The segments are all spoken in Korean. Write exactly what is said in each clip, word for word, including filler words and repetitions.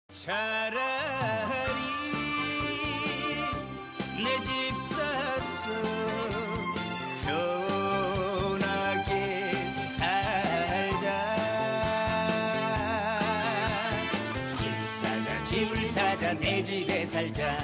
차라리 내 집 사서 편하게 살자. 집 사자 집을 사자 내 집에 살자.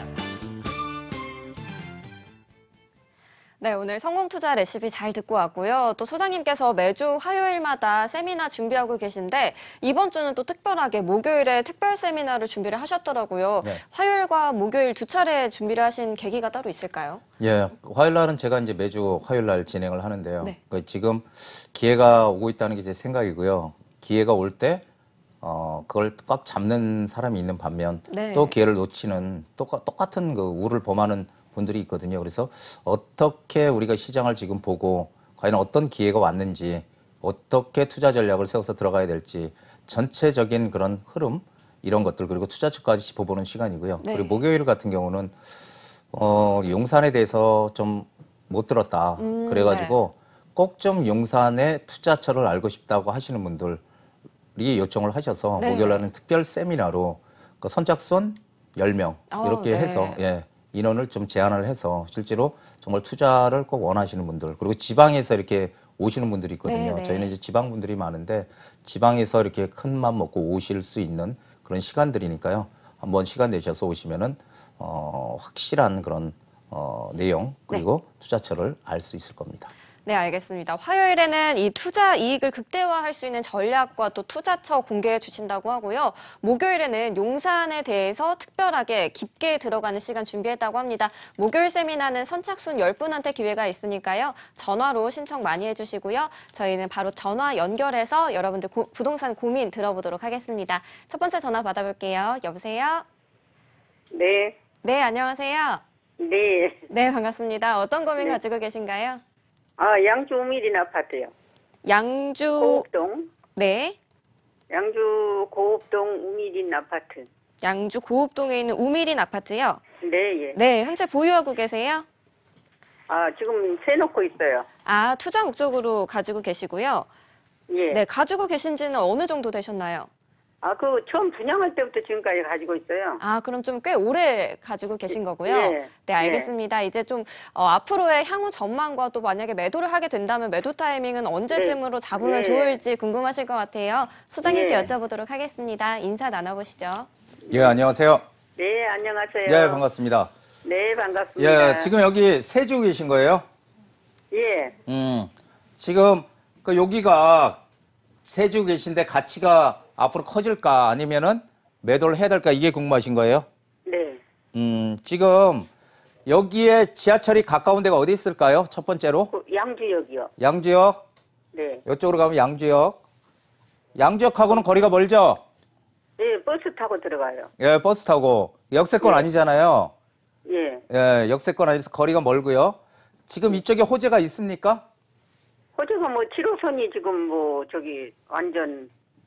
네, 오늘 성공투자 레시피 잘 듣고 왔고요. 또 소장님께서 매주 화요일마다 세미나 준비하고 계신데 이번 주는 또 특별하게 목요일에 특별 세미나를 준비를 하셨더라고요. 네. 화요일과 목요일 두 차례 준비를 하신 계기가 따로 있을까요? 예, 화요일 날은 제가 이제 매주 화요일 날 진행을 하는데요. 네. 그러니까 지금 기회가 오고 있다는 게 제 생각이고요. 기회가 올 때 어, 그걸 꽉 잡는 사람이 있는 반면 네. 또 기회를 놓치는 똑같, 똑같은 그 우를 범하는 분들이 있거든요. 그래서 어떻게 우리가 시장을 지금 보고 과연 어떤 기회가 왔는지 어떻게 투자 전략을 세워서 들어가야 될지 전체적인 그런 흐름 이런 것들 그리고 투자처까지 짚어보는 시간이고요. 네. 그리고 목요일 같은 경우는 어, 용산에 대해서 좀 못 들었다. 음, 그래가지고 네. 꼭 좀 용산의 투자처를 알고 싶다고 하시는 분들이 요청을 하셔서 네. 목요일 날은 특별 세미나로 그 선착순 열 명 어, 이렇게 네. 해서 예. 인원을 좀 제한을 해서 실제로 정말 투자를 꼭 원하시는 분들 그리고 지방에서 이렇게 오시는 분들이 있거든요. 네네. 저희는 이제 지방 분들이 많은데 지방에서 이렇게 큰 맘 먹고 오실 수 있는 그런 시간들이니까요. 한번 시간 내셔서 오시면은 어, 확실한 그런 어, 내용 그리고 네. 투자처를 알 수 있을 겁니다. 네, 알겠습니다. 화요일에는 이 투자 이익을 극대화할 수 있는 전략과 또 투자처 공개해 주신다고 하고요. 목요일에는 용산에 대해서 특별하게 깊게 들어가는 시간 준비했다고 합니다. 목요일 세미나는 선착순 열 분한테 기회가 있으니까요. 전화로 신청 많이 해주시고요. 저희는 바로 전화 연결해서 여러분들 고, 부동산 고민 들어보도록 하겠습니다. 첫 번째 전화 받아볼게요. 여보세요? 네. 네, 안녕하세요. 네. 네, 반갑습니다. 어떤 고민 네. 가지고 계신가요? 아, 양주 우미린 아파트요. 양주 고읍동. 네. 양주 고읍동 우미린 아파트. 양주 고읍동에 있는 우미린 아파트요? 네, 예. 네, 현재 보유하고 계세요? 아, 지금 세놓고 있어요. 아, 투자 목적으로 가지고 계시고요? 예. 네, 가지고 계신 지는 어느 정도 되셨나요? 아, 그 처음 분양할 때부터 지금까지 가지고 있어요. 아, 그럼 좀 꽤 오래 가지고 계신 거고요? 예. 네, 알겠습니다. 예. 이제 좀 어, 앞으로의 향후 전망과 또 만약에 매도를 하게 된다면 매도 타이밍은 언제쯤으로 잡으면 예. 좋을지 궁금하실 것 같아요. 소장님께 예. 여쭤보도록 하겠습니다. 인사 나눠보시죠. 예, 안녕하세요. 네, 안녕하세요. 예, 반갑습니다. 네, 반갑습니다. 예, 지금 여기 세주 계신 거예요? 예. 음, 지금 그 여기가 세주 계신데 가치가 앞으로 커질까 아니면은 매도를 해야 될까 이게 궁금하신 거예요? 네. 음, 지금 여기에 지하철이 가까운 데가 어디 있을까요? 첫 번째로? 그 양주역이요. 양주역? 네. 이쪽으로 가면 양주역. 양주역하고는 거리가 멀죠? 예, 버스 타고 들어가요. 예, 버스 타고. 역세권 네. 아니잖아요. 예. 예, 역세권 아니라서 거리가 멀고요. 지금 이쪽에 호재가 있습니까? 호주가 뭐 칠 호선이 지금 뭐 저기 완전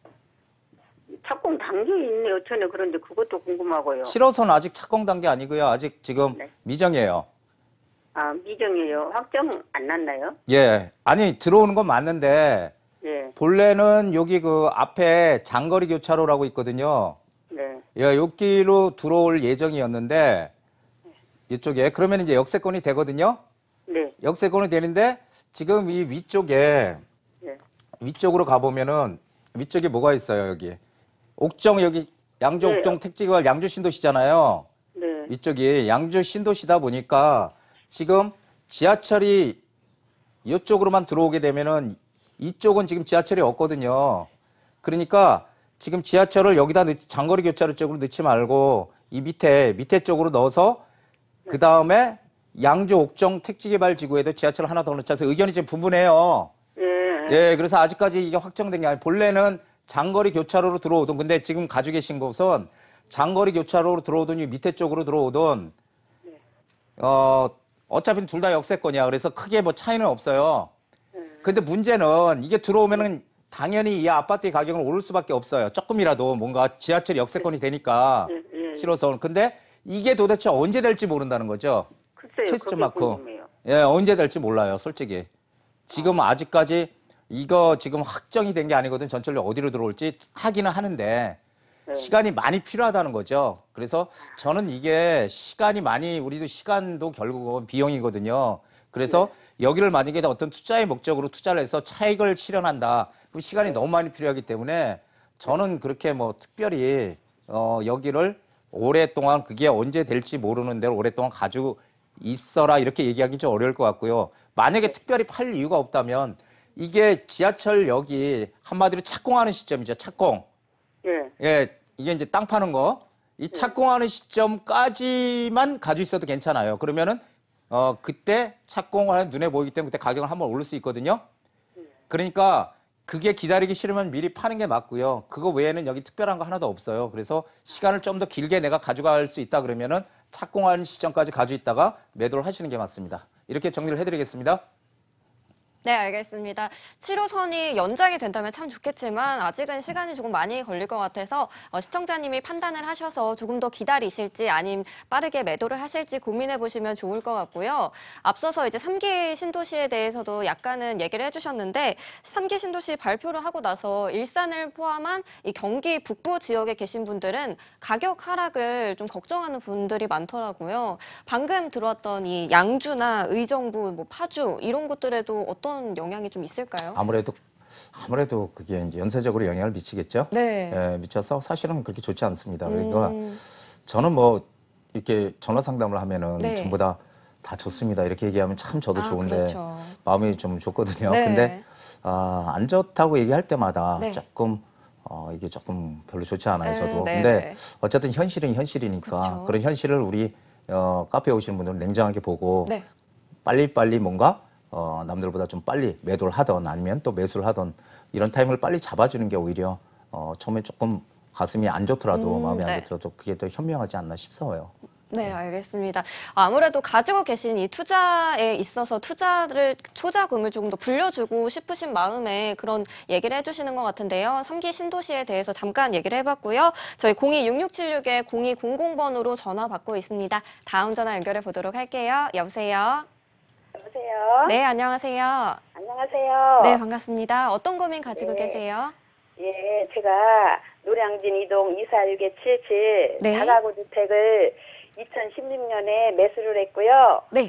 착공 단계에 있네 어쩌네 그런데 그것도 궁금하고요. 칠 호선 아직 착공 단계 아니고요. 아직 지금 네. 미정이에요. 아, 미정이에요. 확정 안 났나요? 예. 아니, 들어오는 건 맞는데, 네. 본래는 여기 그 앞에 장거리 교차로라고 있거든요. 네. 예, 여기로 들어올 예정이었는데, 이쪽에. 그러면 이제 역세권이 되거든요. 네. 역세권이 되는데, 지금 이 위쪽에, 네. 위쪽으로 가보면은, 위쪽에 뭐가 있어요, 여기. 옥정, 여기, 양주 네. 옥정 택지가 양주 신도시잖아요. 네. 이쪽이 양주 신도시다 보니까, 지금 지하철이 이쪽으로만 들어오게 되면은 이쪽은 지금 지하철이 없거든요. 그러니까 지금 지하철을 여기다 넣, 장거리 교차로 쪽으로 넣지 말고 이 밑에 밑에 쪽으로 넣어서 그 다음에 양주 옥정 택지개발지구에도 지하철 하나 더 넣자 해서 의견이 지금 분분해요. 예. 예, 그래서 아직까지 이게 확정된 게 아니고 본래는 장거리 교차로로 들어오던 근데 지금 가지고 계신 곳은 장거리 교차로로 들어오던 이 밑에 쪽으로 들어오던 어 어차피 둘 다 역세권이야. 그래서 크게 뭐 차이는 없어요. 근데 문제는 이게 들어오면은 당연히 이 아파트의 가격은 오를 수밖에 없어요. 조금이라도 뭔가 지하철 역세권이 되니까 예, 예. 싫어서. 근데 이게 도대체 언제 될지 모른다는 거죠. 글쎄요. 최시점 그게 맞고. 궁금해요. 예, 언제 될지 몰라요, 솔직히. 지금 아직까지 이거 지금 확정이 된 게 아니거든. 전철이 어디로 들어올지 하기는 하는데 네. 시간이 많이 필요하다는 거죠. 그래서 저는 이게 시간이 많이, 우리도 시간도 결국은 비용이거든요. 그래서 여기를 만약에 어떤 투자의 목적으로 투자를 해서 차익을 실현한다. 그럼 시간이 너무 많이 필요하기 때문에 저는 그렇게 뭐 특별히 어, 여기를 오랫동안 그게 언제 될지 모르는 대로 오랫동안 가지고 있어라 이렇게 얘기하기 좀 어려울 것 같고요. 만약에 특별히 팔 이유가 없다면 이게 지하철역이 한마디로 착공하는 시점이죠. 착공. 예. 예, 이게 이제 땅 파는 거. 이 착공하는 시점까지만 가지고 있어도 괜찮아요. 그러면은 어 그때 착공을 하는 눈에 보이기 때문에 그때 가격을 한번 오를 수 있거든요. 그러니까 그게 기다리기 싫으면 미리 파는 게 맞고요. 그거 외에는 여기 특별한 거 하나도 없어요. 그래서 시간을 좀 더 길게 내가 가져갈 수 있다 그러면은 착공하는 시점까지 가지고 있다가 매도를 하시는 게 맞습니다. 이렇게 정리를 해드리겠습니다. 네, 알겠습니다. 칠 호선이 연장이 된다면 참 좋겠지만 아직은 시간이 조금 많이 걸릴 것 같아서 어, 시청자님이 판단을 하셔서 조금 더 기다리실지 아니면 빠르게 매도를 하실지 고민해 보시면 좋을 것 같고요. 앞서서 이제 삼 기 신도시에 대해서도 약간은 얘기를 해주셨는데 삼 기 신도시 발표를 하고 나서 일산을 포함한 이 경기 북부 지역에 계신 분들은 가격 하락을 좀 걱정하는 분들이 많더라고요. 방금 들어왔던 이 양주나 의정부, 뭐 파주 이런 곳들에도 어떤 영향이 좀 있을까요? 아무래도 아무래도 그게 이제 연쇄적으로 영향을 미치겠죠. 네. 예, 미쳐서 사실은 그렇게 좋지 않습니다. 그러니까 음. 저는 뭐 이렇게 전화 상담을 하면은 네. 전부 다 다 좋습니다. 이렇게 얘기하면 참 저도 아, 좋은데 그렇죠. 마음이 좀 좋거든요. 네. 근데 아, 안 좋다고 얘기할 때마다 네. 조금 어, 이게 조금 별로 좋지 않아요. 네, 저도. 네, 근데 네. 어쨌든 현실은 현실이니까 그쵸. 그런 현실을 우리 어, 카페에 오시는 분들은 냉정하게 보고 네. 빨리빨리 뭔가 어, 남들보다 좀 빨리 매도를 하던 아니면 또 매수를 하던 이런 타임을 빨리 잡아주는 게 오히려 어, 처음에 조금 가슴이 안 좋더라도 음, 마음이 네. 안 좋더라도 그게 더 현명하지 않나 싶어요. 네, 알겠습니다. 아무래도 가지고 계신 이 투자에 있어서 투자를, 투자금을 조금 더 불려주고 싶으신 마음에 그런 얘기를 해주시는 것 같은데요. 삼 기 신도시에 대해서 잠깐 얘기를 해봤고요. 저희 공이 육육칠육 공이공공 번으로 전화 받고 있습니다. 다음 전화 연결해 보도록 할게요. 여보세요? 여보세요? 네, 안녕하세요. 안녕하세요. 네, 반갑습니다. 어떤 고민 가지고 네. 계세요? 예, 제가 노량진 이동 이사육 칠칠 네. 다가구 주택을 이천십육 년에 매수를 했고요. 네,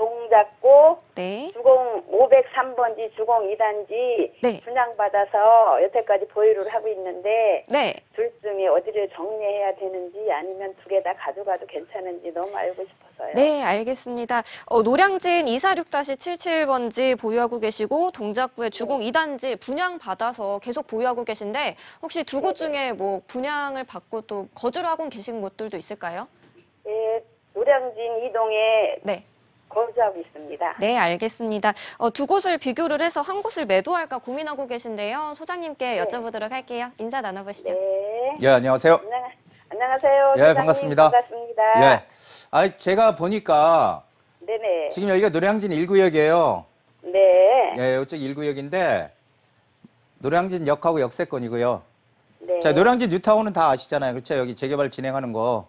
동작구 네, 주공 오백삼 번지 주공 이 단지 네. 분양받아서 여태까지 보유를 하고 있는데 네. 둘 중에 어디를 정리해야 되는지 아니면 두 개 다 가져가도 괜찮은지 너무 알고 싶어서요. 네, 알겠습니다. 어, 노량진 이사육 칠칠 번지 보유하고 계시고 동작구의 주공 이 단지 분양받아서 계속 보유하고 계신데 혹시 두 곳 중에 뭐 분양을 받고 또 거주를 하고 계신 곳들도 있을까요? 예, 노량진 이동에 네. 거주하고 있습니다. 네, 알겠습니다. 어, 두 곳을 비교를 해서 한 곳을 매도할까 고민하고 계신데요. 소장님께 여쭤보도록 할게요. 인사 나눠보시죠. 네. 예, 안녕하세요. 안녕, 안녕하세요. 예, 소장님, 반갑습니다. 반갑습니다. 예. 아, 제가 보니까 네네. 지금 여기가 노량진 일 구역이에요. 네. 예, 이쪽 일 구역인데 노량진 역하고 역세권이고요. 네. 자, 노량진 뉴타운은 다 아시잖아요. 그렇죠? 여기 재개발 진행하는 거.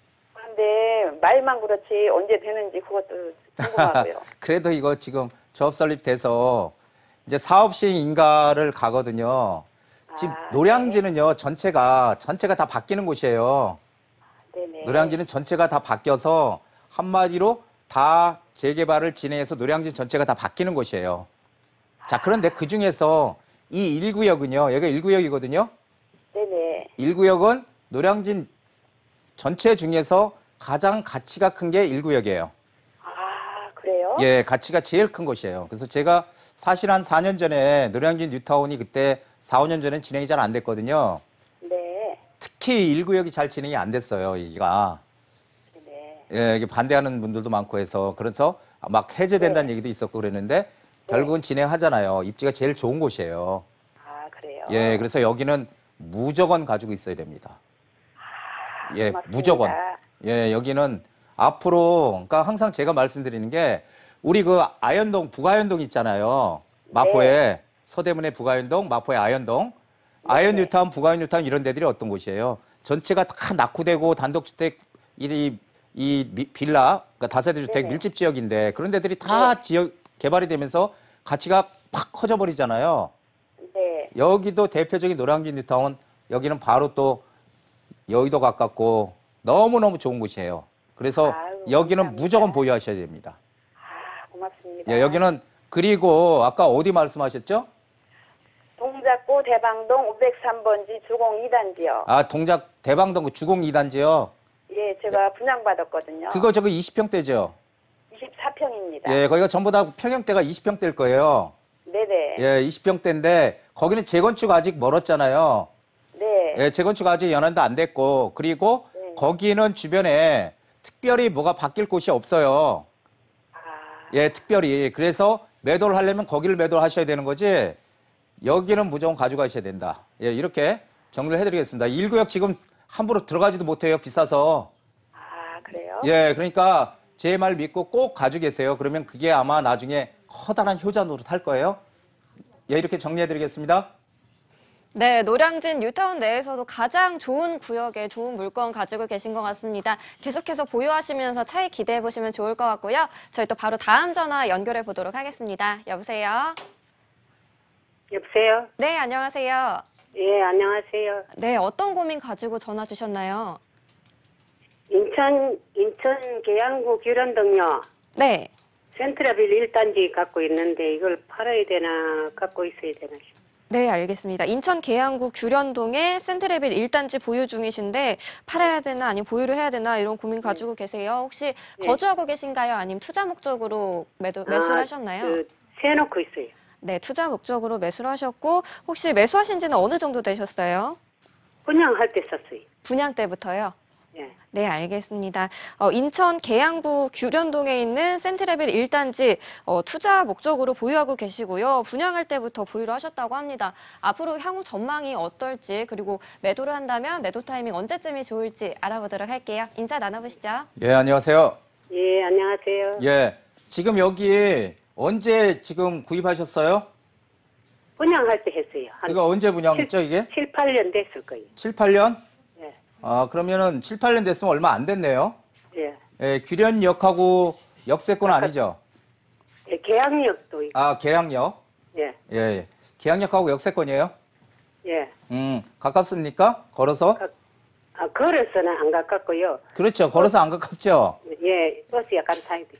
그런데 말만 그렇지 언제 되는지 그것도 궁금하고요. 그래도 이거 지금 조합 설립돼서 이제 사업 시행 인가를 가거든요. 지금 아, 노량진은요, 전체가, 전체가 다 바뀌는 곳이에요. 네네. 노량진은 전체가 다 바뀌어서 한마디로 다 재개발을 진행해서 노량진 전체가 다 바뀌는 곳이에요. 자, 그런데 그 중에서 이 일 구역은요, 여기가 일 구역이거든요. 네네. 일 구역은 노량진 전체 중에서 가장 가치가 큰 게 일 구역이에요. 아, 그래요? 예, 가치가 제일 큰 곳이에요. 그래서 제가 사실 한 사 년 전에 노량진 뉴타운이 그때 사, 오 년 전엔 진행이 잘 안 됐거든요. 네. 특히 일 구역이 잘 진행이 안 됐어요, 여기가. 네네. 예, 이게 반대하는 분들도 많고 해서. 그래서 막 해제된다는 네. 얘기도 있었고 그랬는데 결국은 진행하잖아요. 입지가 제일 좋은 곳이에요. 아, 그래요? 예, 그래서 여기는 무조건 가지고 있어야 됩니다. 예, 고맙습니다. 무조건. 예, 여기는 앞으로, 그러니까 항상 제가 말씀드리는 게 우리 그 아현동, 북아현동 있잖아요. 마포에, 네. 서대문의 북아현동, 마포의 아현동. 아현 뉴타운, 북아현 뉴타운 이런 데들이 어떤 곳이에요? 전체가 다 낙후되고 단독주택, 이, 이 미- 빌라, 그러니까 다세대 주택 네네. 밀집 지역인데 그런 데들이 다 네. 지역 개발이 되면서 가치가 팍 커져 버리잖아요. 네. 여기도 대표적인 노량진 뉴타운, 여기는 바로 또 여의도 가깝고 너무너무 좋은 곳이에요. 그래서 아유, 여기는 감사합니다. 무조건 보유하셔야 됩니다. 아, 고맙습니다. 예, 여기는 그리고 아까 어디 말씀하셨죠? 동작구 대방동 오백삼 번지 주공 이 단지요. 아, 동작 대방동 그 주공 이 단지요. 예, 제가 분양받았거든요. 그거 저거 이십 평대죠? 이십사 평입니다. 예, 거기가 전부 다 평형대가 이십 평대일 거예요. 네네. 예, 이십 평대인데 거기는 재건축 아직 멀었잖아요. 네. 예, 재건축 아직 연한도 안 됐고 그리고 네. 거기는 주변에 특별히 뭐가 바뀔 곳이 없어요. 아, 예, 특별히. 그래서 매도를 하려면 거기를 매도를 하셔야 되는 거지 여기는 무조건 가져가셔야 된다. 예, 이렇게 정리를 해드리겠습니다. 일 구역 지금 함부로 들어가지도 못해요. 비싸서. 아, 그래요? 예, 그러니까 제 말 믿고 꼭 가지고 계세요. 그러면 그게 아마 나중에 커다란 효자 노릇 할 거예요. 예, 이렇게 정리해드리겠습니다. 네, 노량진 뉴타운 내에서도 가장 좋은 구역에 좋은 물건 가지고 계신 것 같습니다. 계속해서 보유하시면서 차익 기대해 보시면 좋을 것 같고요. 저희 또 바로 다음 전화 연결해 보도록 하겠습니다. 여보세요? 여보세요? 네, 안녕하세요. 예, 안녕하세요. 네, 어떤 고민 가지고 전화 주셨나요? 인천, 인천 계양구 규련동요. 네. 센트라빌 일 단지 갖고 있는데 이걸 팔아야 되나 갖고 있어야 되나 싶어요. 네, 알겠습니다. 인천 계양구 규련동에 센트레빌 일 단지 보유 중이신데 팔아야 되나 아니면 보유를 해야 되나 이런 고민 가지고 계세요. 혹시 네. 거주하고 계신가요? 아니면 투자 목적으로 매도, 매수를 아, 하셨나요? 그, 세놓고 있어요. 네, 투자 목적으로 매수를 하셨고 혹시 매수하신 지는 어느 정도 되셨어요? 분양할 때 썼어요. 분양 때부터요? 예. 네, 알겠습니다. 어, 인천 계양구 규련동에 있는 센트레빌 일 단지 어, 투자 목적으로 보유하고 계시고요. 분양할 때부터 보유를 하셨다고 합니다. 앞으로 향후 전망이 어떨지 그리고 매도를 한다면 매도 타이밍 언제쯤이 좋을지 알아보도록 할게요. 인사 나눠보시죠. 예, 안녕하세요. 예, 안녕하세요. 예, 지금 여기 언제 지금 구입하셨어요? 분양할 때 했어요. 한 이거 언제 분양했죠, 이게? 칠, 팔 년 됐을 거예요. 칠, 팔 년? 예. 아, 그러면은 칠, 팔 년 됐으면 얼마 안 됐네요. 예. 예, 규련역하고 역세권 아니죠? 예, 계양역도 있고. 아, 계양역. 예. 예, 예. 계양역하고 역세권이에요? 예. 음, 가깝습니까? 걸어서? 가- 아, 걸어서는 안 가깝고요. 그렇죠. 걸어서 안 가깝죠? 예, 버스 약간 타야 돼.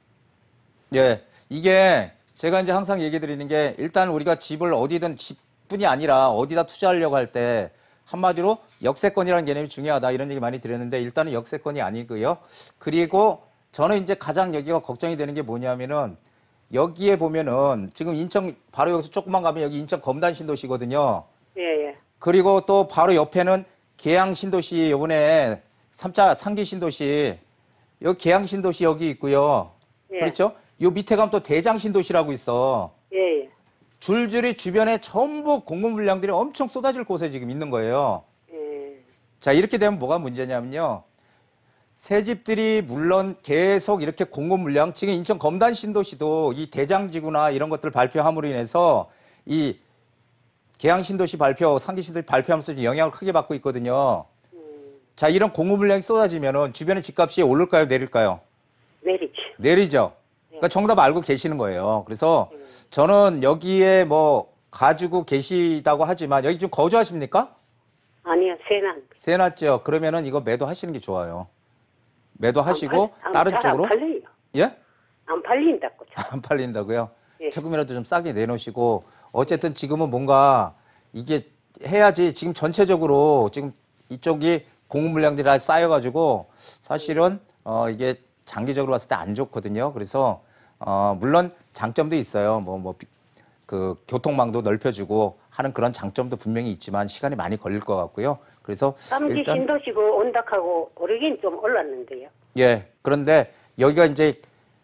예. 이게 제가 이제 항상 얘기 드리는 게 일단 우리가 집을 어디든 집뿐이 아니라 어디다 투자하려고 할 때 한마디로 역세권이라는 개념이 중요하다 이런 얘기 많이 드렸는데 일단은 역세권이 아니고요. 그리고 저는 이제 가장 여기가 걱정이 되는 게 뭐냐면은 여기에 보면은 지금 인천 바로 여기서 조금만 가면 여기 인천 검단 신도시거든요. 예, 예. 그리고 또 바로 옆에는 계양 신도시 요번에 삼자 상기 신도시 여기 계양 신도시 여기 있고요. 예. 그렇죠? 요 밑에 가면 또 대장 신도시라고 있어. 예, 예. 줄줄이 주변에 전부 공급 물량들이 엄청 쏟아질 곳에 지금 있는 거예요. 예. 자, 이렇게 되면 뭐가 문제냐면요. 새 집들이 물론 계속 이렇게 공급 물량, 지금 인천 검단 신도시도 이 대장지구나 이런 것들 발표함으로 인해서 이 계양 신도시 발표, 상기 신도시 발표하면서 영향을 크게 받고 있거든요. 자, 이런 공급 물량이 쏟아지면은 주변의 집값이 오를까요, 내릴까요? 내리지. 내리죠. 그러니까 정답 알고 계시는 거예요. 그래서 저는 여기에 뭐 가지고 계시다고 하지만 여기 좀 거주하십니까? 아니요, 세난. 세놨죠. 그러면은 이거 매도하시는 게 좋아요. 매도하시고 안 팔- 안- 다른 잘 쪽으로 안 팔려요. 예? 안 팔린다고. 잘. 안 팔린다고요? 예. 조금이라도 좀 싸게 내놓으시고 어쨌든 지금은 뭔가 이게 해야지 지금 전체적으로 지금 이쪽이 공급 물량들이 다 쌓여가지고 사실은 어 이게 장기적으로 봤을 때 안 좋거든요. 그래서 어 물론 장점도 있어요. 뭐 뭐 그 교통망도 넓혀주고 하는 그런 장점도 분명히 있지만 시간이 많이 걸릴 것 같고요. 그래서 삼기 일단 신도시고 온닥하고 오르긴 좀 올랐는데요. 예 그런데 여기가 이제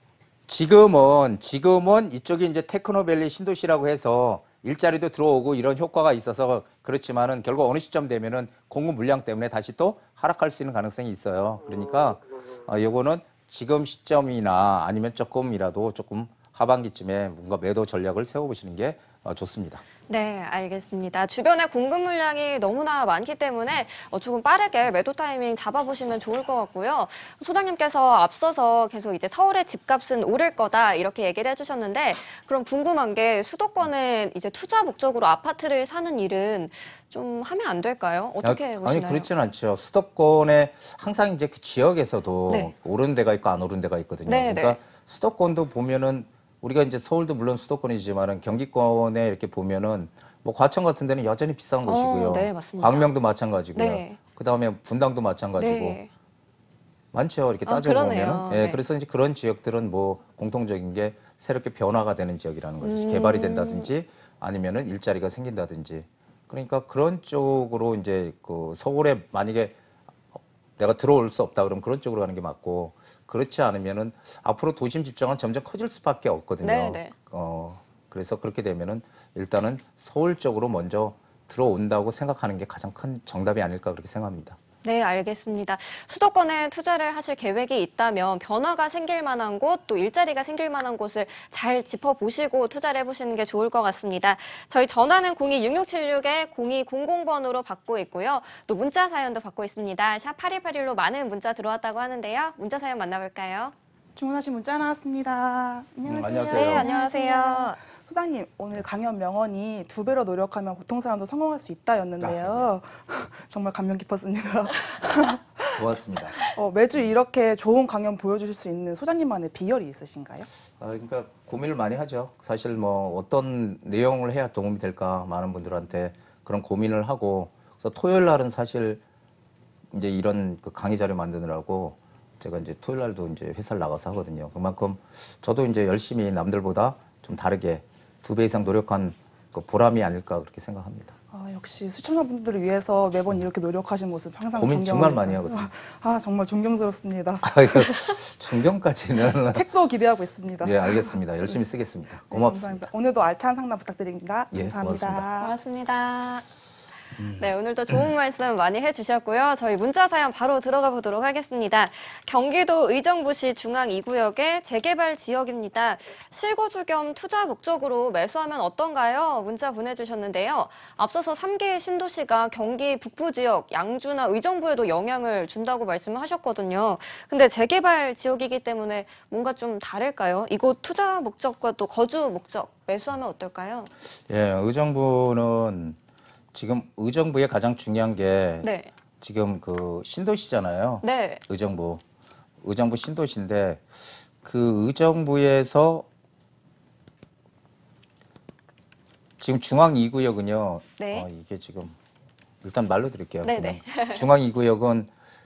지금은 지금은 이쪽이 이제 테크노밸리 신도시라고 해서 일자리도 들어오고 이런 효과가 있어서 그렇지만은 결국 어느 시점 되면은 공급 물량 때문에 다시 또 하락할 수 있는 가능성이 있어요. 그러니까 어, 요거는 지금 시점이나 아니면 조금이라도 조금 하반기쯤에 뭔가 매도 전략을 세워보시는 게 어, 좋습니다. 네, 알겠습니다. 주변에 공급 물량이 너무나 많기 때문에 어, 조금 빠르게 매도 타이밍 잡아보시면 좋을 것 같고요. 소장님께서 앞서서 계속 이제 서울의 집값은 오를 거다 이렇게 얘기를 해주셨는데 그럼 궁금한 게 수도권은 이제 투자 목적으로 아파트를 사는 일은 좀 하면 안 될까요? 어떻게 아니, 보시나요? 아니 그렇지는 않죠. 수도권에 항상 이제 그 지역에서도 네. 오른 데가 있고 안 오른 데가 있거든요. 네, 그러니까 네. 수도권도 보면은 우리가 이제 서울도 물론 수도권이지만은 경기권에 이렇게 보면은 뭐 과천 같은 데는 여전히 비싼 어, 곳이고요. 네, 맞습니다. 광명도 마찬가지고요. 네. 그다음에 분당도 마찬가지고 네. 많죠. 이렇게 아, 따져보면은. 그러네요. 예, 네. 그래서 이제 그런 지역들은 뭐 공통적인 게 새롭게 변화가 되는 지역이라는 거죠. 음. 개발이 된다든지 아니면은 일자리가 생긴다든지. 그러니까 그런 쪽으로 이제 그 서울에 만약에 내가 들어올 수 없다 그러면 그런 쪽으로 가는 게 맞고 그렇지 않으면은 앞으로 도심 집중은 점점 커질 수밖에 없거든요. 네, 네. 어, 그래서 그렇게 되면은 일단은 서울 쪽으로 먼저 들어온다고 생각하는 게 가장 큰 정답이 아닐까 그렇게 생각합니다. 네, 알겠습니다. 수도권에 투자를 하실 계획이 있다면 변화가 생길 만한 곳, 또 일자리가 생길 만한 곳을 잘 짚어보시고 투자를 해보시는 게 좋을 것 같습니다. 저희 전화는 공이 육육칠육 공이공공 번으로 받고 있고요. 또 문자 사연도 받고 있습니다. 샵 팔이팔일로 많은 문자 들어왔다고 하는데요. 문자 사연 만나볼까요? 주문하신 문자 나왔습니다. 안녕하세요. 안녕하세요. 네, 안녕하세요. 소장님, 오늘 강연 명언이 두 배로 노력하면 보통 사람도 성공할 수 있다였는데요. 정말 감명 깊었습니다. 고맙습니다. 어, 매주 이렇게 좋은 강연 보여주실 수 있는 소장님만의 비결이 있으신가요? 아, 그러니까 고민을 많이 하죠. 사실 뭐 어떤 내용을 해야 도움이 될까 많은 분들한테 그런 고민을 하고 그래서 토요일 날은 사실 이제 이런 그 강의 자료 만드느라고 제가 이제 토요일 날도 이제 회사를 나가서 하거든요. 그만큼 저도 이제 열심히 남들보다 좀 다르게 두 배 이상 노력한 그 보람이 아닐까 그렇게 생각합니다. 아, 역시 시청자분들을 위해서 매번 이렇게 노력하신 모습 항상 고민 존경합니다. 정말 많이 하거든요. 아, 정말 존경스럽습니다. 아, 이거 존경까지는 책도 기대하고 있습니다. 예, 알겠습니다. 열심히 쓰겠습니다. 네, 고맙습니다. 감사합니다. 오늘도 알찬 상담 부탁드립니다. 예, 감사합니다. 고맙습니다. 네, 오늘도 좋은 말씀 많이 해주셨고요. 저희 문자 사연 바로 들어가 보도록 하겠습니다. 경기도 의정부시 중앙 이 구역의 재개발 지역입니다. 실거주 겸 투자 목적으로 매수하면 어떤가요? 문자 보내주셨는데요. 앞서서 삼 개의 신도시가 경기 북부 지역, 양주나 의정부에도 영향을 준다고 말씀을 하셨거든요. 근데 재개발 지역이기 때문에 뭔가 좀 다를까요? 이곳 투자 목적과 또 거주 목적 매수하면 어떨까요? 예, 의정부는 지금 의정부의 가장 중요한 게 네. 지금 그 신도시잖아요. 네. 의정부. 의정부 신도시인데 그 의정부에서 지금 중앙 이 구역은요. 네. 어, 이게 지금 일단 말로 드릴게요. 네네. 그냥. 중앙 이 구역은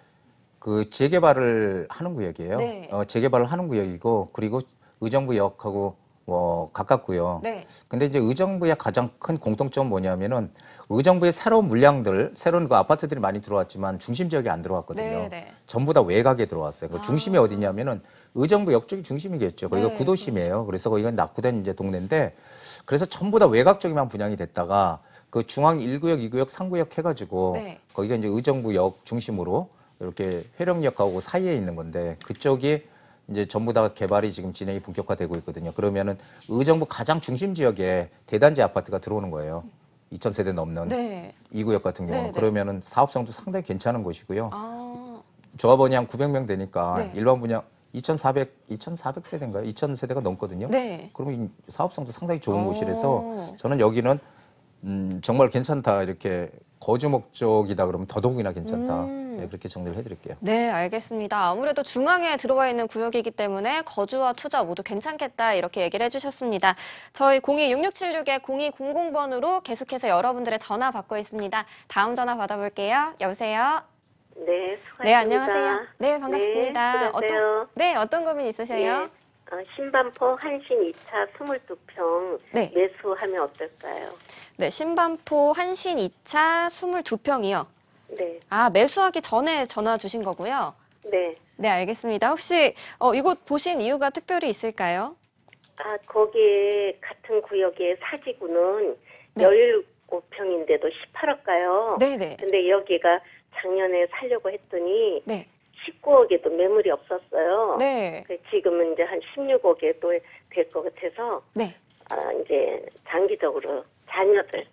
그 재개발을 하는 구역이에요. 네. 어, 재개발을 하는 구역이고 그리고 의정부역하고 뭐 가깝고요. 네. 근데 이제 의정부의 가장 큰 공통점은 뭐냐면은 의정부의 새로운 물량들, 새로운 그 아파트들이 많이 들어왔지만 중심 지역에 안 들어왔거든요. 네, 네. 전부 다 외곽에 들어왔어요. 그 아. 중심이 어디냐면은 의정부 역 쪽이 중심이겠죠. 거기가 네, 구도심이에요. 그래서 거기가 낙후된 이제 동네인데 그래서 전부 다 외곽 쪽에만 분양이 됐다가 그 중앙 일 구역, 이 구역, 삼 구역 해가지고 네. 거기가 이제 의정부 역 중심으로 이렇게 회령역하고 사이에 있는 건데 그쪽이 이제 전부 다 개발이 지금 진행이 본격화되고 있거든요. 그러면은 의정부 가장 중심 지역에 대단지 아파트가 들어오는 거예요. 이천 세대 넘는 네. 이 구역 같은 경우는. 네, 네. 그러면은 사업성도 상당히 괜찮은 곳이고요. 아, 조합원이 한 구백 명 되니까 네. 일반 분양 이천사백, 이천사백 세대인가요? 이천 세대가 넘거든요. 네. 그러면 이 사업성도 상당히 좋은 오. 곳이라서 저는 여기는 음, 정말 괜찮다. 이렇게 거주 목적이다 그러면 더더욱이나 괜찮다. 음. 네, 그렇게 정리를 해드릴게요. 네, 알겠습니다. 아무래도 중앙에 들어와 있는 구역이기 때문에 거주와 투자 모두 괜찮겠다 이렇게 얘기를 해주셨습니다. 저희 공이 육육칠육 공이공공 번으로 계속해서 여러분들의 전화 받고 있습니다. 다음 전화 받아볼게요. 여보세요? 네, 수고하십니다. 네, 안녕하세요. 네, 반갑습니다. 네, 어떤, 수고하세요. 네, 어떤 고민 있으세요? 네, 어, 신반포 한신 이 차 이십이 평 네. 매수하면 어떨까요? 네, 신반포 한신 이 차 이십이 평이요. 네, 아, 매수하기 전에 전화 주신 거고요. 네. 네, 알겠습니다. 혹시 어, 이곳 보신 이유가 특별히 있을까요? 아, 거기에 같은 구역의 사지구는 네. 십칠 평인데도 십팔억가요. 네네. 근데 여기가 작년에 살려고 했더니 네. 십구억에도 매물이 없었어요. 네. 그 지금은 이제 한 십육억에 또 될 것 같아서 네. 아, 이제 장기적으로 자녀들.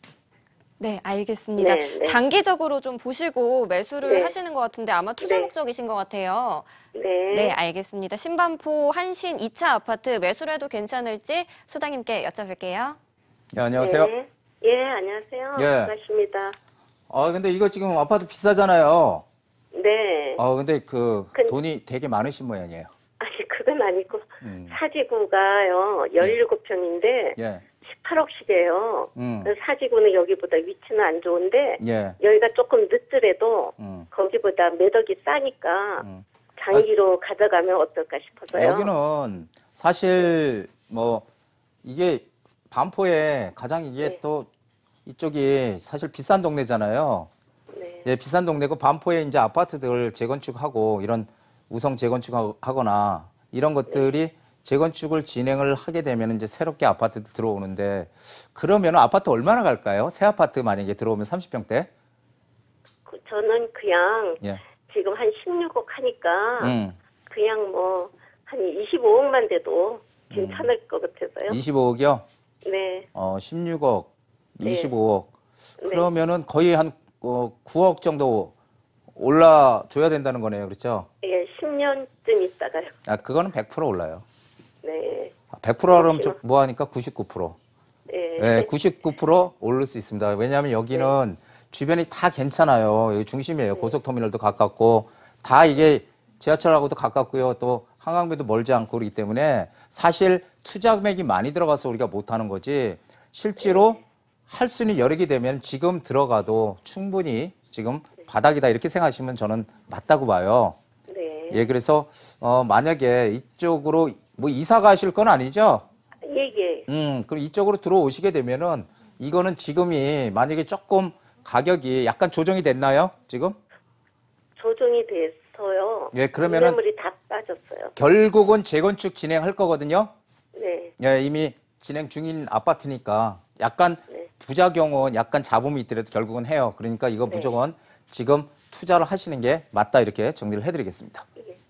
네, 알겠습니다. 네, 네. 장기적으로 좀 보시고 매수를 네. 하시는 것 같은데 아마 투자 네. 목적이신 것 같아요. 네. 네, 알겠습니다. 신반포 한신 이 차 아파트 매수를 해도 괜찮을지 소장님께 여쭤볼게요. 예, 안녕하세요. 네. 예, 안녕하세요. 예. 반갑습니다. 아, 근데 이거 지금 아파트 비싸잖아요. 네. 아, 근데 그 근- 돈이 되게 많으신 모양이에요. 아니, 그건 아니고, 음. 사지구가요, 열일곱 평인데, 예. 십팔억씩이에요. 음. 사지구는 여기보다 위치는 안 좋은데, 예. 여기가 조금 늦더라도, 음. 거기보다 매덕이 싸니까, 음. 장기로 가져가면 어떨까 싶어서요. 여기는 사실 뭐 이게 반포에 가장 이게 네. 또 이쪽이 사실 비싼 동네잖아요. 네. 예, 비싼 동네고 반포에 이제 아파트들 재건축하고 이런 우성 재건축하거나 이런 것들이 재건축을 진행을 하게 되면 이제 새롭게 아파트들 들어오는데 그러면 아파트 얼마나 갈까요? 새 아파트 만약에 들어오면 삼십 평대? 그- 저는 그냥, 예. 지금 한 십육억 하니까, 음. 그냥 뭐, 한 이십오억만 돼도 괜찮을 것 같아서요. 이십오억이요? 네. 어, 십육억, 네. 이십오억. 네. 그러면은 거의 한 어, 구억 정도 올라줘야 된다는 거네요. 그렇죠? 예, 십 년쯤 있다가요. 아, 그거는 백 퍼센트 올라요. 네. 아, 백 퍼센트 하면 좀 뭐하니까 구십구 퍼센트. 예. 네, 구십구 퍼센트 오를 수 있습니다. 왜냐하면 여기는 주변이 다 괜찮아요. 여기 중심이에요. 고속터미널도 가깝고 다 이게 지하철하고도 가깝고요. 또 한강변도 멀지 않고 그렇기 때문에 사실 투자 금액이 많이 들어가서 우리가 못하는 거지 실제로 할 수 있는 여력이 되면 지금 들어가도 충분히 지금 바닥이다 이렇게 생각하시면 저는 맞다고 봐요. 네. 예, 그래서 어, 만약에 이쪽으로 뭐 이사 가실 건 아니죠? 예, 예. 음, 그럼 이쪽으로 들어오시게 되면은 이거는 지금이 만약에 조금 가격이 약간 조정이 됐나요? 지금? 조정이 돼서요. 예, 그러면은 매물이 다 빠졌어요. 결국은 재건축 진행할 거거든요. 네. 예, 이미 진행 중인 아파트니까 약간 네. 부작용은 약간 잡음이 있더라도 결국은 해요. 그러니까 이거 네. 무조건 지금 투자를 하시는 게 맞다 이렇게 정리를 해드리겠습니다.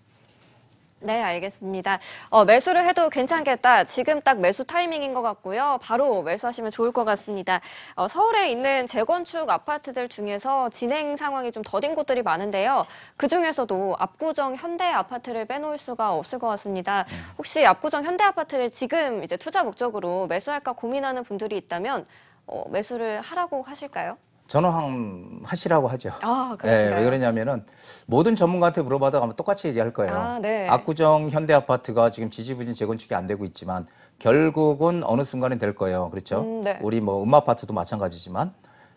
네, 알겠습니다. 어, 매수를 해도 괜찮겠다. 지금 딱 매수 타이밍인 것 같고요. 바로 매수하시면 좋을 것 같습니다. 어, 서울에 있는 재건축 아파트들 중에서 진행 상황이 좀 더딘 곳들이 많은데요. 그중에서도 압구정 현대 아파트를 빼놓을 수가 없을 것 같습니다. 혹시 압구정 현대 아파트를 지금 이제 투자 목적으로 매수할까 고민하는 분들이 있다면 어, 매수를 하라고 하실까요? 저는 한, 하시라고 하죠. 아, 예, 그러신가요? 왜 그러냐면은 모든 전문가한테 물어봐도 아마 똑같이 얘기할 거예요. 아, 네. 압구정 현대 아파트가 지금 지지부진 재건축이 안 되고 있지만 결국은 어느 순간에 될 거예요. 그렇죠? 음, 네. 우리 뭐 음아파트도 마찬가지지만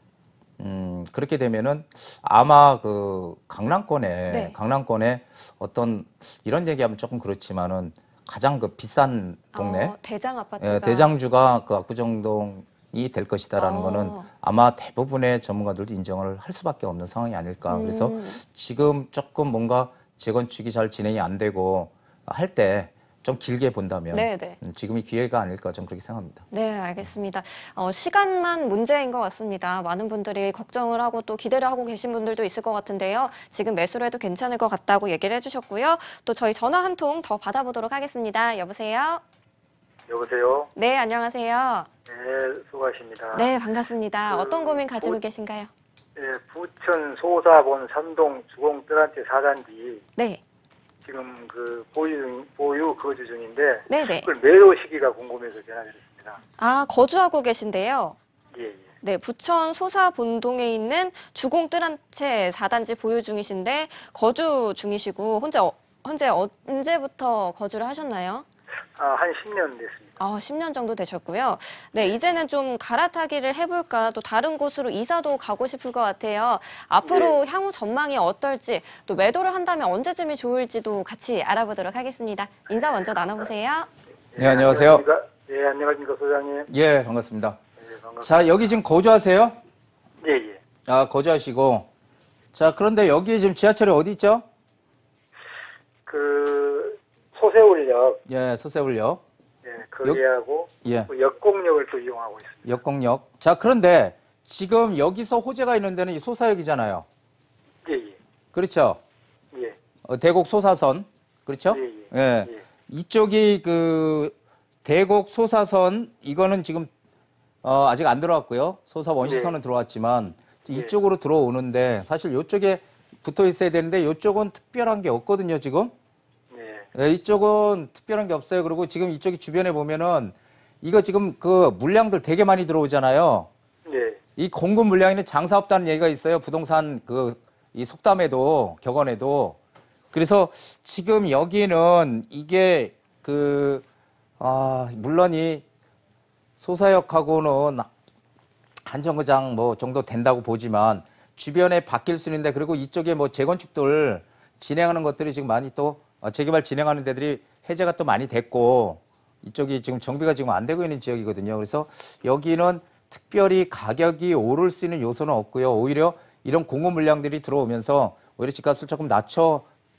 음, 그렇게 되면은 아마 그 강남권에 네. 강남권에 어떤 이런 얘기하면 조금 그렇지만은 가장 그 비싼 동네 어, 대장 아파트가 예, 대장주가 그 압구정동 이 될 것이다라는 어. 거는 아마 대부분의 전문가들도 인정을 할 수밖에 없는 상황이 아닐까. 그래서 음. 지금 조금 뭔가 재건축이 잘 진행이 안 되고 할 때 좀 길게 본다면 네, 네. 음, 지금이 기회가 아닐까 좀 그렇게 생각합니다. 네, 알겠습니다. 어, 시간만 문제인 것 같습니다. 많은 분들이 걱정을 하고 또 기대를 하고 계신 분들도 있을 것 같은데요. 지금 매수를 해도 괜찮을 것 같다고 얘기를 해주셨고요. 또 저희 전화 한 통 더 받아보도록 하겠습니다. 여보세요? 여보세요? 네, 안녕하세요. 네, 수고하십니다. 네, 반갑습니다. 그, 어떤 고민 가지고 부- 계신가요? 예, 부천 소사본 삼동 주공 뜰한테 사단지 네, 지금 그 보유 중- 보유 거주 중인데 네, 네. 그걸 매도 시기가 궁금해서 전화드렸습니다. 아, 거주하고 계신데요. 예, 예. 네, 부천 소사 본동에 있는 주공 뜰 한 채 사 단지 보유 중이신데 거주 중이시고 혼자 어- 현재 언제부터 거주를 하셨나요? 아, 한 십 년 됐습니다. 아, 십 년 정도 되셨고요. 네, 이제는 좀 갈아타기를 해볼까, 또 다른 곳으로 이사도 가고 싶을 것 같아요. 앞으로 향후 전망이 어떨지, 또 매도를 한다면 언제쯤이 좋을지도 같이 알아보도록 하겠습니다. 인사 먼저 나눠보세요. 네, 안녕하세요. 안녕하십니까? 예, 안녕하십니까, 소장님. 예, 반갑습니다. 예, 반갑습니다. 자, 여기 지금 거주하세요? 예, 예. 아, 거주하시고. 자, 그런데 여기 지금 지하철이 어디 있죠? 그 소세울역, 예, 서세울역. 예, 거기하고 예. 그 역곡역을 또 이용하고 있습니다. 역곡역. 자, 그런데 지금 여기서 호재가 있는 데는 이 소사역이잖아요. 예, 예. 그렇죠? 예, 어, 대곡 소사선. 그렇죠? 예, 예. 예. 예. 이쪽이 그 대곡 소사선 이거는 지금 어, 아직 안 들어왔고요. 소사 원시선은 네. 들어왔지만 네. 이쪽으로 들어오는데 사실 이쪽에 붙어 있어야 되는데 이쪽은 특별한 게 없거든요, 지금. 네. 네, 이쪽은 특별한 게 없어요. 그리고 지금 이쪽이 주변에 보면은 이거 지금 그 물량들 되게 많이 들어오잖아요. 네. 이 공급 물량에는 장사 없다는 얘기가 있어요. 부동산 그 이 속담에도 격언에도. 그래서 지금 여기는 이게 그 아, 물론 이 소사역하고는 한 정거장 뭐 정도 된다고 보지만 주변에 바뀔 수 있는데 그리고 이쪽에 뭐 재건축들 진행하는 것들이 지금 많이 또 재개발 진행하는 데들이 해제가 또 많이 됐고 이쪽이 지금 정비가 지금 안 되고 있는 지역이거든요. 그래서 여기는 특별히 가격이 오를 수 있는 요소는 없고요. 오히려 이런 공급 물량들이 들어오면서 오히려 집값을 조금 낮춰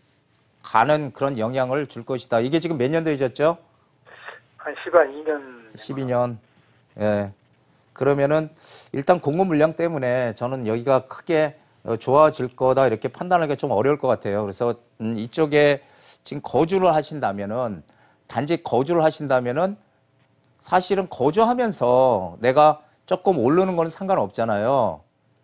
가는 그런 영향을 줄 것이다. 이게 지금 몇 년도에 졌죠? 한 십한 이 년. 십이 년. 예. 그러면은 일단 공급 물량 때문에 저는 여기가 크게 좋아질 거다 이렇게 판단하기가 좀 어려울 것 같아요. 그래서 음, 이쪽에 지금 거주를 하신다면은 단지 거주를 하신다면은 사실은 거주하면서 내가 조금 오르는 건 상관없잖아요.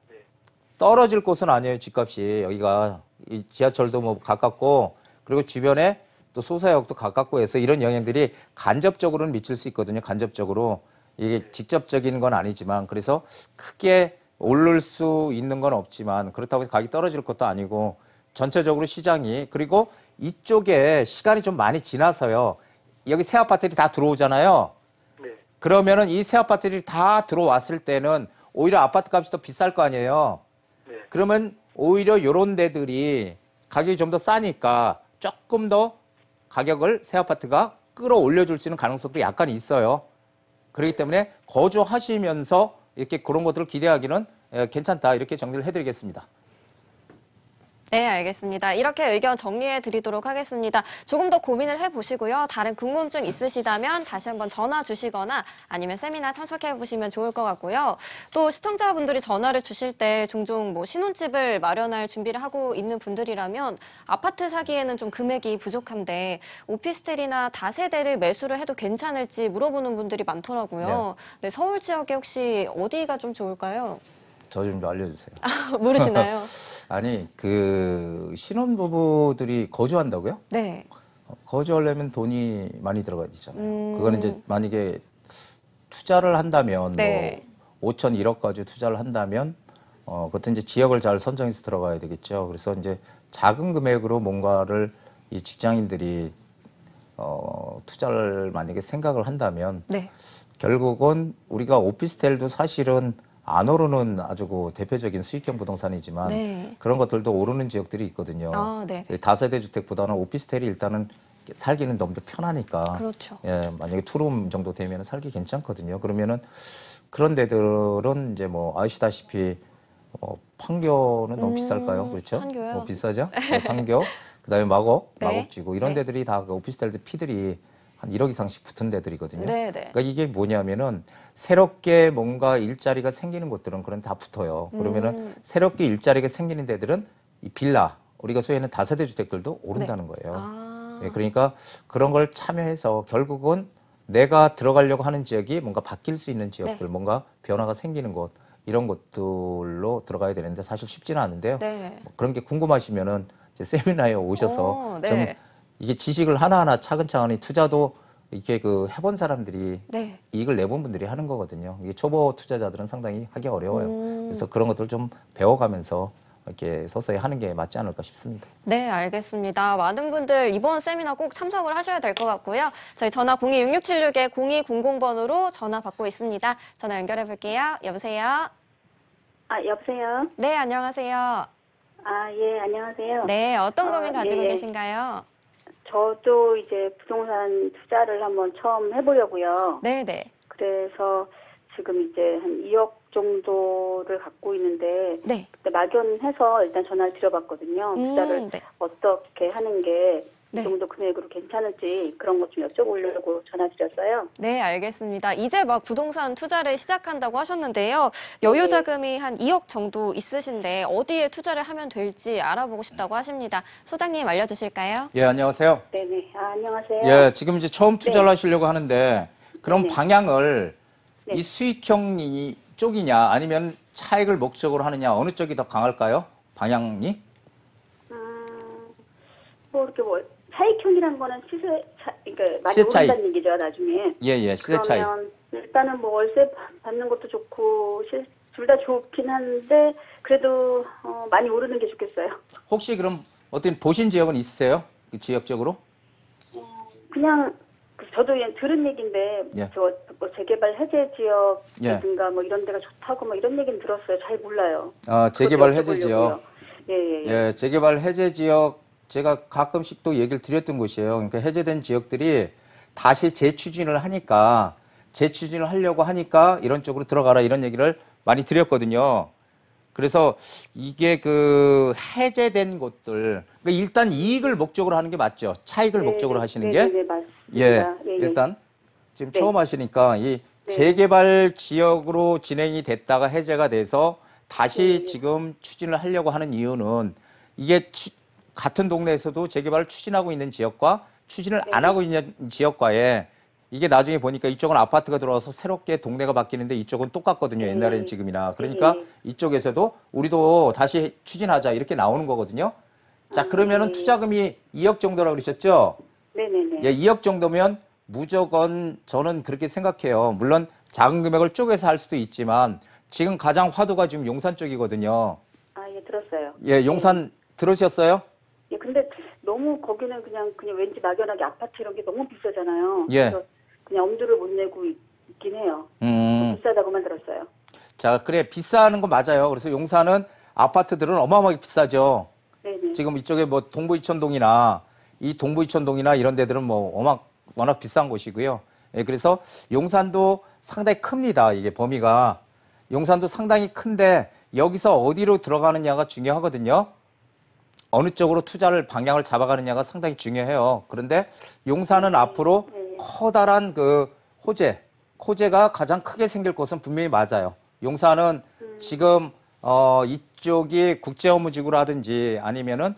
떨어질 곳은 아니에요, 집값이. 여기가 이 지하철도 뭐 가깝고 그리고 주변에 또 소사역도 가깝고 해서 이런 영향들이 간접적으로는 미칠 수 있거든요. 간접적으로. 이게 직접적인 건 아니지만 그래서 크게 오를 수 있는 건 없지만 그렇다고 해서 가격이 떨어질 것도 아니고 전체적으로 시장이 그리고 이쪽에 시간이 좀 많이 지나서요. 여기 새 아파트들이 다 들어오잖아요. 네. 그러면은 이 새 아파트들이 다 들어왔을 때는 오히려 아파트 값이 더 비쌀 거 아니에요. 네. 그러면 오히려 이런 데들이 가격이 좀 더 싸니까 조금 더 가격을 새 아파트가 끌어올려 줄 수 있는 가능성도 약간 있어요. 그렇기 때문에 거주하시면서 이렇게 그런 것들을 기대하기는 괜찮다 이렇게 정리를 해드리겠습니다. 네, 알겠습니다. 이렇게 의견 정리해 드리도록 하겠습니다. 조금 더 고민을 해보시고요. 다른 궁금증 있으시다면 다시 한번 전화 주시거나 아니면 세미나 참석해 보시면 좋을 것 같고요. 또 시청자분들이 전화를 주실 때 종종 뭐 신혼집을 마련할 준비를 하고 있는 분들이라면 아파트 사기에는 좀 금액이 부족한데 오피스텔이나 다세대를 매수를 해도 괜찮을지 물어보는 분들이 많더라고요. 네, 서울 지역에 혹시 어디가 좀 좋을까요? 저 좀 알려주세요. 아, 모르시나요? 아니 그 신혼부부들이 거주한다고요? 네. 거주하려면 돈이 많이 들어가야 되잖아요. 음. 그거는 이제 만약에 투자를 한다면 네. 뭐 오천, 일억까지 투자를 한다면 어 그것도 이제 지역을 잘 선정해서 들어가야 되겠죠. 그래서 이제 작은 금액으로 뭔가를 이 직장인들이 어 투자를 만약에 생각을 한다면 네. 결국은 우리가 오피스텔도 사실은 안 오르는 아주 그 대표적인 수익형 부동산이지만 네. 그런 것들도 오르는 지역들이 있거든요. 아, 네. 다세대 주택보다는 오피스텔이 일단은 살기는 너무 편하니까. 그렇죠. 예, 만약에 투룸 정도 되면 살기 괜찮거든요. 그러면은 그런 데들은 이제 뭐 아시다시피 어, 판교는 너무 음, 비쌀까요? 그렇죠? 판교요? 뭐 비싸죠? 네, 판교, 그다음에 마곡, 네. 마곡지구 이런 네. 데들이 다 그 오피스텔들 피들이 한 일억 이상씩 붙은 데들이거든요. 네, 네. 그러니까 이게 뭐냐면은 새롭게 뭔가 일자리가 생기는 곳들은 그런 다 붙어요. 그러면은 음. 새롭게 일자리가 생기는 데들은 이 빌라, 우리가 소위하는 다세대 주택들도 오른다는 거예요. 아. 예, 그러니까 그런 걸 참여해서 결국은 내가 들어가려고 하는 지역이 뭔가 바뀔 수 있는 지역들, 네. 뭔가 변화가 생기는 곳 이런 곳들로 들어가야 되는데 사실 쉽지는 않은데요. 네. 뭐 그런 게 궁금하시면은 이제 세미나에 오셔서 오, 네. 좀 이게 지식을 하나하나 차근차근히 투자도 이게 그 해본 사람들이 네. 이익을 내본 분들이 하는 거거든요. 이게 초보 투자자들은 상당히 하기 어려워요. 음. 그래서 그런 것들 좀 배워가면서 이렇게 서서히 하는 게 맞지 않을까 싶습니다. 네, 알겠습니다. 많은 분들 이번 세미나 꼭 참석을 하셔야 될 것 같고요. 저희 전화 공이 육육칠육 공이공공 번으로 전화 받고 있습니다. 전화 연결해 볼게요. 여보세요? 아, 여보세요? 네, 안녕하세요. 아, 예, 안녕하세요. 네, 어떤 아, 고민 가지고 예. 계신가요? 저도 이제 부동산 투자를 한번 처음 해보려고요. 네, 네. 그래서 지금 이제 한 이억 정도를 갖고 있는데 네. 그때 막연해서 일단 전화를 드려봤거든요. 음, 투자를 네. 어떻게 하는 게 이 네. 정도 금액으로 괜찮을지 그런 것 좀 여쭤보려고 전화 드렸어요. 네, 알겠습니다. 이제 막 부동산 투자를 시작한다고 하셨는데요. 여유 네. 자금이 한 이억 정도 있으신데 어디에 투자를 하면 될지 알아보고 싶다고 하십니다. 소장님 알려주실까요? 예, 안녕하세요. 네네. 아, 안녕하세요. 예, 지금 이제 처음 투자를 네. 하시려고 하는데 그럼 네. 방향을 네. 이 수익형 이 쪽이냐 아니면 차익을 목적으로 하느냐 어느 쪽이 더 강할까요? 방향이? 음, 뭐 이렇게 뭐 차익형이란 거는 시세 차, 그러니까 많이 시세 차익. 오른다는 얘기죠 나중에. 예예 시세 차익. 그러면 일단은 뭐 월세 받는 것도 좋고 둘 다 좋긴 한데 그래도 어, 많이 오르는 게 좋겠어요. 혹시 그럼 어떤 보신 지역은 있으세요? 그 지역적으로? 그냥 그 저도 그냥 들은 얘기인데 예. 저뭐 재개발 해제 지역이든가 예. 뭐 이런 데가 좋다고 뭐 이런 얘기는 들었어요. 잘 몰라요. 아 재개발 그것도 해제 여쭤보려고요. 지역. 예예예. 예, 재개발 해제 지역 제가 가끔씩 또 얘기를 드렸던 곳이에요. 그러니까 해제된 지역들이 다시 재추진을 하니까 재추진을 하려고 하니까 이런 쪽으로 들어가라 이런 얘기를 많이 드렸거든요. 그래서 이게 그 해제된 곳들 그러니까 일단 이익을 목적으로 하는 게 맞죠. 차익을 네, 목적으로 네, 하시는 네, 게 네, 네, 맞습니다. 예, 예, 예. 일단 지금 네. 처음 하시니까 이 네. 재개발 지역으로 진행이 됐다가 해제가 돼서 다시 네, 네. 지금 추진을 하려고 하는 이유는 이게 추- 같은 동네에서도 재개발을 추진하고 있는 지역과 추진을 네. 안 하고 있는 지역과에 이게 나중에 보니까 이쪽은 아파트가 들어와서 새롭게 동네가 바뀌는데 이쪽은 똑같거든요. 네. 옛날에는 지금이나. 그러니까 네. 이쪽에서도 우리도 다시 추진하자 이렇게 나오는 거거든요. 자, 아, 그러면은 네. 투자금이 이억 정도라고 그러셨죠? 네네네. 예, 이억 정도면 무조건 저는 그렇게 생각해요. 물론 작은 금액을 쪼개서 할 수도 있지만 지금 가장 화두가 지금 용산 쪽이거든요. 아, 예, 들었어요. 예, 용산 들으셨어요? 예, 근데 너무 거기는 그냥 그냥 왠지 막연하게 아파트 이런 게 너무 비싸잖아요. 예. 그래서 그냥 엄두를 못 내고 있, 긴 해요. 음. 비싸다고만 들었어요. 자, 그래 비싸는 거 맞아요. 그래서 용산은 아파트들은 어마어마하게 비싸죠. 네네. 지금 이쪽에 뭐 동부이천동이나 이 동부이천동이나 이런 데들은 뭐 워낙 워낙 비싼 곳이고요. 예, 그래서 용산도 상당히 큽니다. 이게 범위가 용산도 상당히 큰데 여기서 어디로 들어가느냐가 중요하거든요. 어느 쪽으로 투자를 방향을 잡아가느냐가 상당히 중요해요. 그런데 용산은 앞으로 커다란 그 호재, 호재가 가장 크게 생길 곳은 분명히 맞아요. 용산은 지금 어 이쪽이 국제업무지구라든지 아니면은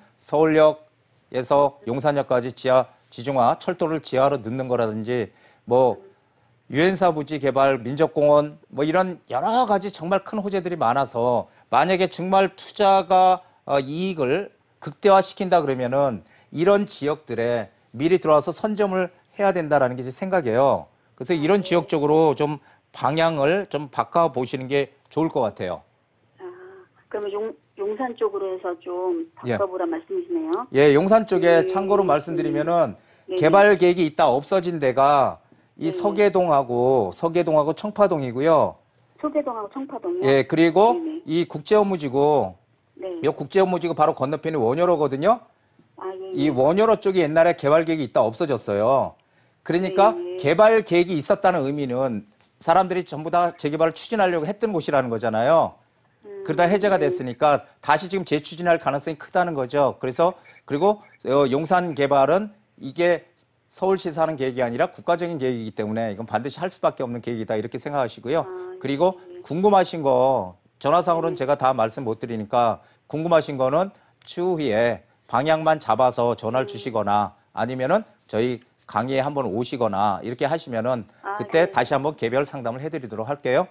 서울역에서 용산역까지 지하 지중화 철도를 지하로 넣는 거라든지 뭐 유엔사 부지 개발, 민족공원 뭐 이런 여러 가지 정말 큰 호재들이 많아서 만약에 정말 투자가 어, 이익을 극대화시킨다 그러면은 이런 지역들에 미리 들어와서 선점을 해야 된다라는 게 제 생각이에요. 그래서 이런 지역 쪽으로 좀 방향을 좀 바꿔 보시는 게 좋을 것 같아요. 아, 그러면 용, 용산 쪽으로 해서 좀 바꿔보란 말씀이시네요. 예, 용산 쪽에 네. 참고로 말씀드리면은 네. 개발 계획이 있다 없어진 데가 이 네. 서계동하고 서계동하고 청파동이고요. 소계동하고 청파동이요? 예, 그리고 네네. 이 국제업무지구, 네. 이 국제업무지구 바로 건너편이 원효로거든요. 아, 예, 예. 이 원효로 쪽이 옛날에 개발 계획이 있다 없어졌어요. 그러니까 네. 개발 계획이 있었다는 의미는 사람들이 전부 다 재개발을 추진하려고 했던 곳이라는 거잖아요. 그러다 해제가 됐으니까 다시 지금 재추진할 가능성이 크다는 거죠. 그래서 그리고 어, 용산 개발은 이게 서울시에서 하는 계획이 아니라 국가적인 계획이기 때문에 이건 반드시 할 수밖에 없는 계획이다 이렇게 생각하시고요. 아, 그리고 네. 궁금하신 거 전화상으로는 제가 다 말씀 못 드리니까 궁금하신 거는 추후에 방향만 잡아서 전화를 주시거나 아니면은 저희 강의에 한번 오시거나 이렇게 하시면은 아, 그때 네. 다시 한번 개별 상담을 해드리도록 할게요.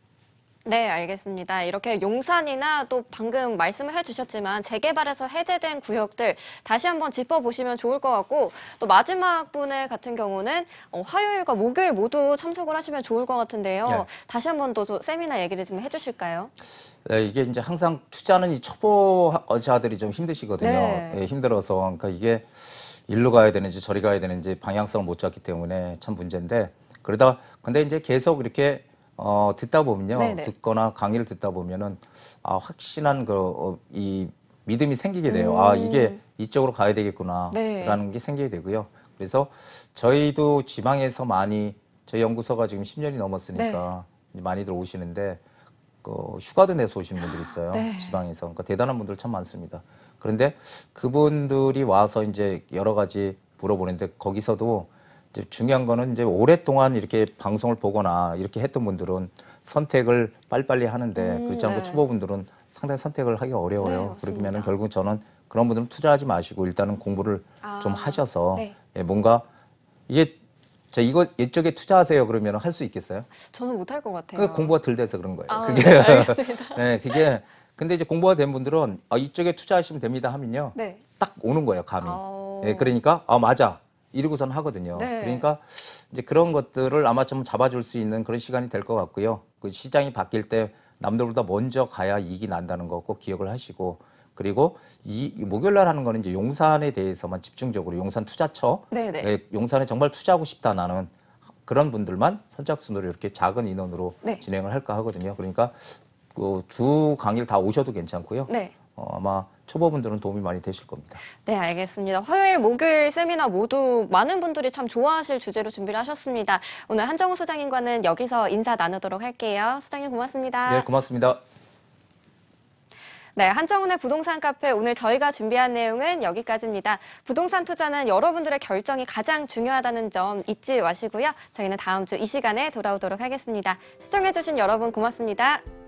네, 알겠습니다. 이렇게 용산이나 또 방금 말씀을 해주셨지만 재개발에서 해제된 구역들 다시 한번 짚어보시면 좋을 것 같고 또 마지막 분의 같은 경우는 어, 화요일과 목요일 모두 참석을 하시면 좋을 것 같은데요. 네. 다시 한번 또 세미나 얘기를 좀 해주실까요? 네, 이게 이제 항상 투자는 이 초보자들이 좀 힘드시거든요. 네. 예, 힘들어서 그러니까 이게 일로 가야 되는지 저리 가야 되는지 방향성을 못 잡기 때문에 참 문제인데 그러다 근데 이제 계속 이렇게 어, 듣다 보면요, 네네. 듣거나 강의를 듣다 보면은 아 확신한 그 어, 이 믿음이 생기게 돼요. 음. 아 이게 이쪽으로 가야 되겠구나라는 네. 게 생기게 되고요. 그래서 저희도 지방에서 많이 저희 연구소가 지금 십 년이 넘었으니까 많이들 오시는데 그 휴가도 내서 오시는 분들이 있어요. 네. 지방에서. 그러니까 대단한 분들 참 많습니다. 그런데 그분들이 와서 이제 여러 가지 물어보는데 거기서도 이제 중요한 거는 이제 오랫동안 이렇게 방송을 보거나 이렇게 했던 분들은 선택을 빨리빨리 하는데 음, 그렇지 않고 네. 초보분들은 상당히 선택을 하기 네, 어려워요. 맞습니다. 그러면은 결국 저는 그런 분들은 투자하지 마시고 일단은 공부를 아, 좀 하셔서 네. 예, 뭔가 이게 저 이거 이쪽에 투자하세요 그러면 할 수 있겠어요? 저는 못할 것 같아요. 그 공부가 덜 돼서 그런 거예요. 아, 그게 네, 알겠습니다. 네, 그게 근데 이제 공부가 된 분들은 아, 이쪽에 투자하시면 됩니다 하면요. 네. 딱 오는 거예요, 감이. 아... 예, 그러니까 아, 맞아. 이러고선 하거든요. 네. 그러니까 이제 그런 것들을 아마 좀 잡아줄 수 있는 그런 시간이 될 것 같고요. 그 시장이 바뀔 때 남들보다 먼저 가야 이익이 난다는 거 꼭 기억을 하시고, 그리고 이, 이 목요일 날 하는 거는 이제 용산에 대해서만 집중적으로 용산 투자처, 네네. 예, 용산에 정말 투자하고 싶다 나는 그런 분들만 선착순으로 이렇게 작은 인원으로 네. 진행을 할까 하거든요. 그러니까 그 두 강의를 다 오셔도 괜찮고요. 네. 어, 아마 초보분들은 도움이 많이 되실 겁니다. 네, 알겠습니다. 화요일, 목요일 세미나 모두 많은 분들이 참 좋아하실 주제로 준비를 하셨습니다. 오늘 한정우 소장님과는 여기서 인사 나누도록 할게요. 소장님 고맙습니다. 네, 고맙습니다. 네, 한정훈의 부동산 카페 오늘 저희가 준비한 내용은 여기까지입니다. 부동산 투자는 여러분들의 결정이 가장 중요하다는 점 잊지 마시고요. 저희는 다음 주 이 시간에 돌아오도록 하겠습니다. 시청해주신 여러분 고맙습니다.